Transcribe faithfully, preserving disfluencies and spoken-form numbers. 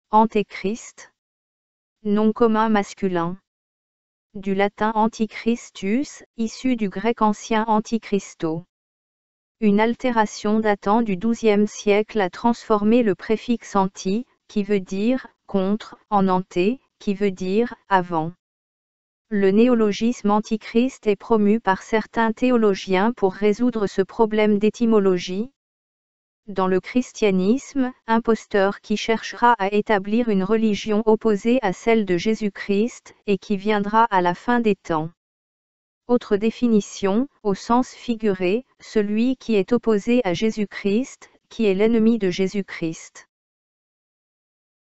Antéchrist. Nom commun masculin. Du latin antichristus, issu du grec ancien antichristo. Une altération datant du douzième siècle a transformé le préfixe anti, qui veut dire contre, en anté, qui veut dire avant. Le néologisme antichrist est promu par certains théologiens pour résoudre ce problème d'étymologie. Dans le christianisme, imposteur qui cherchera à établir une religion opposée à celle de Jésus-Christ et qui viendra à la fin des temps. Autre définition, au sens figuré, celui qui est opposé à Jésus-Christ, qui est l'ennemi de Jésus-Christ.